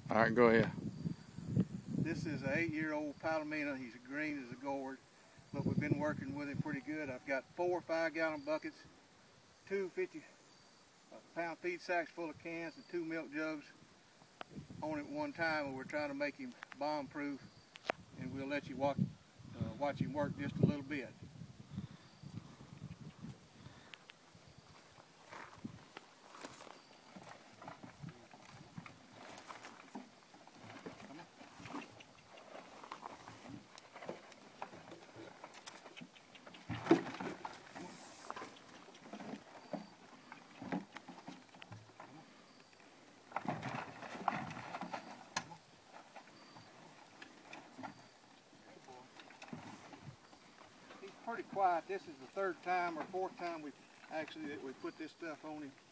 All right, go ahead. This is an 8-year-old Palomino. He's green as a gourd, but we've been working with him pretty good. I've got 4 5-gallon buckets, 2 50-pound feed sacks full of cans, and 2 milk jugs on at one time, and we're trying to make him bomb-proof, and we'll let you watch him work just a little bit. Pretty quiet. This is the 3rd time or 4th time we put this stuff on him.